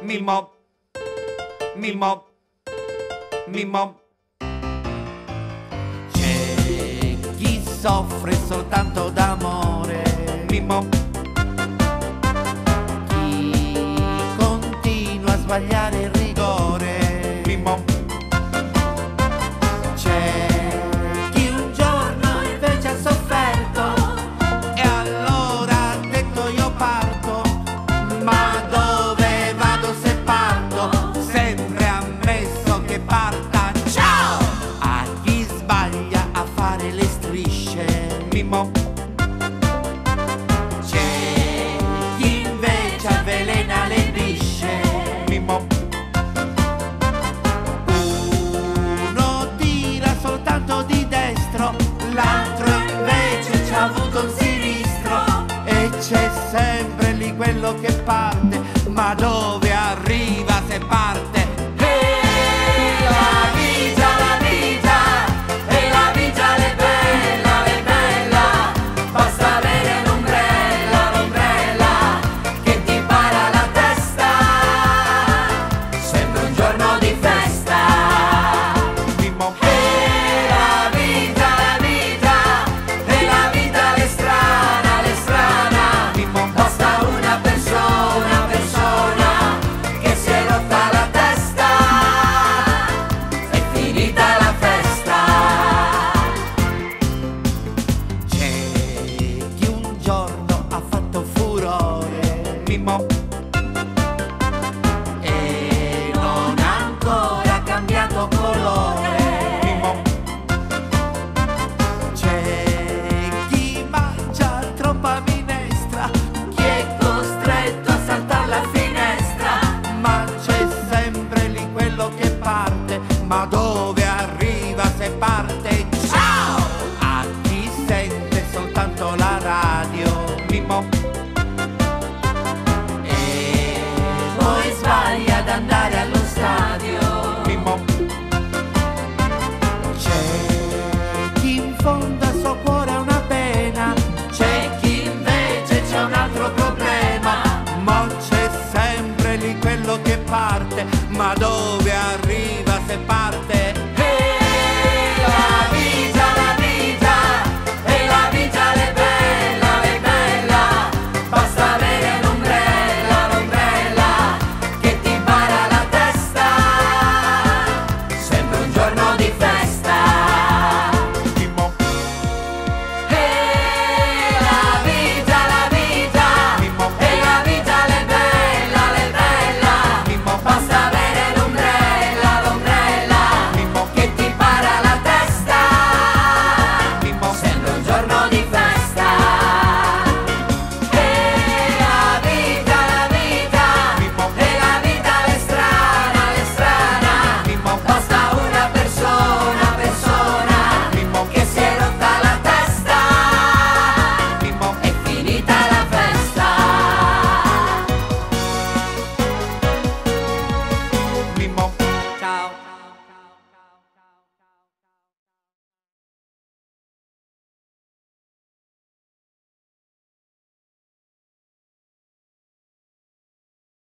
Mimmo, Mimmo, Mimmo. C'è chi soffre soltanto d'amore, Mimmo, chi continua a sbagliare il rigore, Mimmo, c'è chi un giorno invece ha sofferto e allora ha detto io parto, ma dove vado se parto? Sempre ammesso che parta, ciao! A chi sbaglia a fare le strisce, Mimmo, c'è chi invece avvelena le bisce, Mimmo, uno tira soltanto di destro, l'altro invece c'ha avuto un sinistro e c'è sempre lì quello che parte, ma dove arriva se parte?